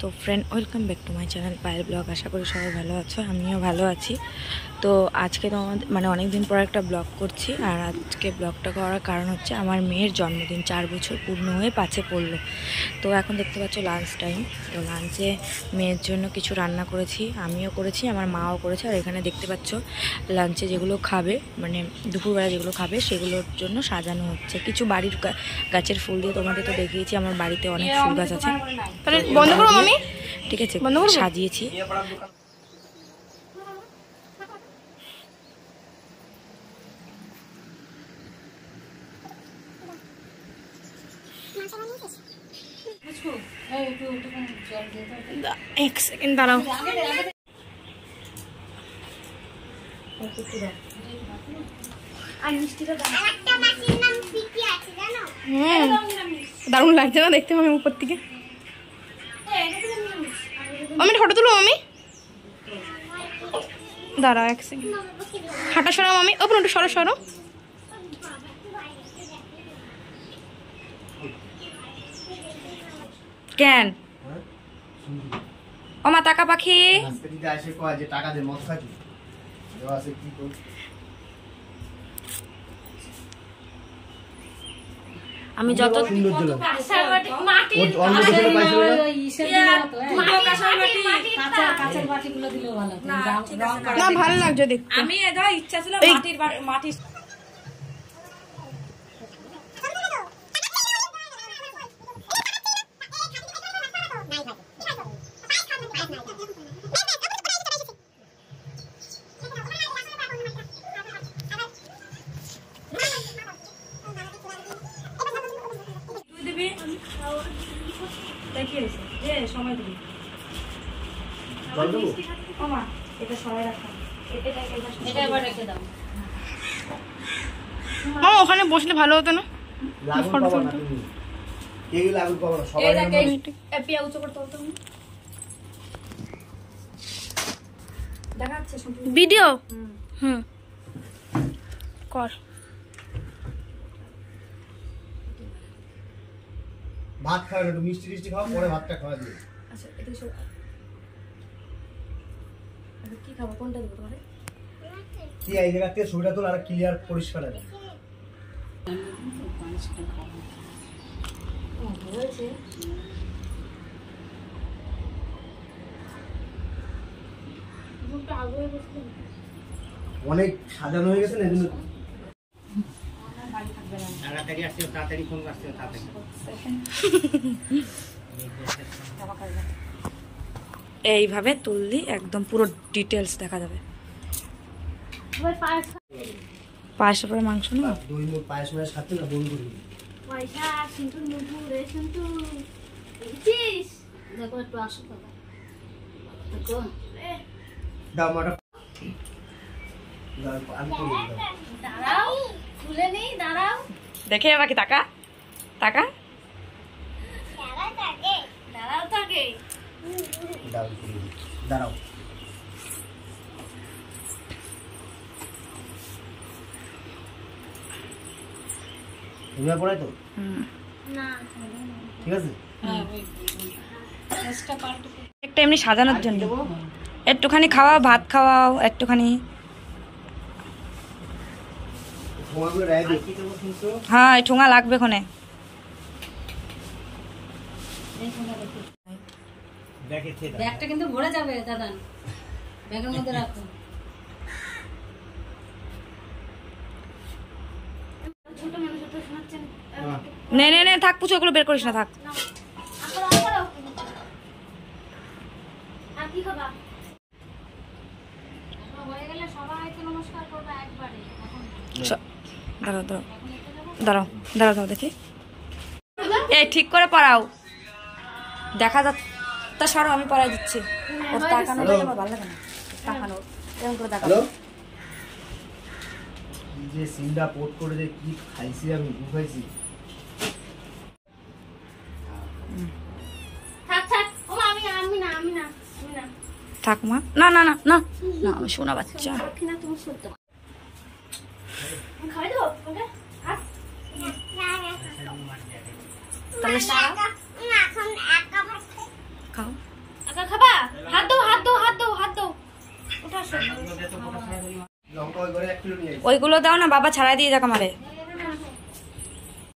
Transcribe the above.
তো friend welcome back to my channel Payel vlog. আশা করি সবাই ভালো আছো, আমিও ভালো আছি। তো আজকে তো মানে অনেক দিন পর একটা ব্লগ করছি, আর আজকে ব্লগটা করার কারণ হচ্ছে আমার মেয়ের জন্মদিন, 4 বছর পূর্ণ হয়ে 5-এ পড়লো। তো এখন দেখতে পাচ্ছ লাঞ্চ টাইম। তো লাঞ্চে মেয়ের জন্য কিছু রান্না করেছি, আমিও করেছি, আমার মাও করেছে। আর এখানে দেখতে পাচ্ছ লাঞ্চে যেগুলো খাবে, মানে দুপুরবেলা যেগুলো খাবে সেগুলোর জন্য সাজানো হচ্ছে। কিছু বাড়ির গাছের ফুল দিয়ে তোমাদের তো দেখিয়েছি, আমার বাড়িতে অনেক ফুল গাছ আছে। বন্ধ করো মামি, ঠিক আছে, সাজিয়েছি। এক সেকেন্ড দাঁড়াও। দারুণ লাগছে না দেখতে মামি উপর থেকে? মামি ফটো তুলো মামি, দাঁড়াও এক সেকেন্ড। হাঁটা সরাও মামি, ওপর একটু সরো সরো। কেন ও মা টাকা পাখি, আমি যত না ভালো লাগছে দেখতে। আমি ইচ্ছা ছিল মাটির সময় দিবি। এটা সবাই রাখা, মামা ওখানে বসলে ভালো হতো না? ভিডিও কর। ভাত খাওয়া, একটু মিষ্টি টিষ্টি খাওয়া, পরে ভাতটা খাওয়া দিয়ে। আচ্ছা এটা কি খাবো, কোনটা দেবো তোমারে? কি এই জায়গা থেকে ছবিটা তোল, আর ক্লিয়ার পরিষ্কার আছে। অনেক সাজানো হয়ে গেছে না, এজন্য এইভাবে তুললি একদম পুরো ডিটেলস দেখা যাবে। পায়েসের পরে মাংস না, দই মোট পায়েস মায়ের সাথে না বন্ধ করি পয়সা কিন্তু নুটু রে কিন্তু দেখছিস, দেখো একটু আসো বাবা, দেখো দাও মাটা দাঁড়াও, তুলে নেই, দাঁড়াও, দেখে বাকি টাকা টাকা দাঁড়াও থাকে, দাঁড়াও। এবার পড়াই তো না ঠিক আছে। একটা এমনি সাজানোর জন্য একটুখানি খাওয়াও, ভাত খাওয়াও একটুখানি। হ্যাঁ ঠোঙা লাগবে কোনে। ব্যাগটা কিন্তু ভরে যাবে দাদা, ব্যাগের মধ্যে রাখো। ছোট মানুষ তো শোনাচ্ছেন, নে নে নে থাক, পুচো ওগুলো বের করিস না, থাক। আর কি খাবা? হয়ে গেলে সবাই তো নমস্কার করবে একবারে। দাঁড়াও দাঁড়াও দাঁড়াও দাঁড়াও দাঁড়াও দেখি, এই ঠিক করে পড়াও, দেখা যাচ্ছে। তা সরো, আমি পড়াই দিচ্ছি। ওর তাকানোটা আমার ভালো লাগে না, তাকানো এরকম করে তাকানো। যে সিনটা পোট করে যে কি খাইছি আমি, খাইছি। থাক থাক, ও আমি না আমি না আমি না থাক মা, না না না না না, আমি শোনা বাচ্চা। কিনা তুমি সত্য খাই দাও ওকে। তাহলে খাও। হাত দাও হাত দাও হাত দাও হাত দাও ওটা আসো লঙ্কা ওই ঘরে 1 কিলো নিয়ে আসি। ওইগুলো দাও না, বাবা ছাড়াই দিয়ে যাক আমারে।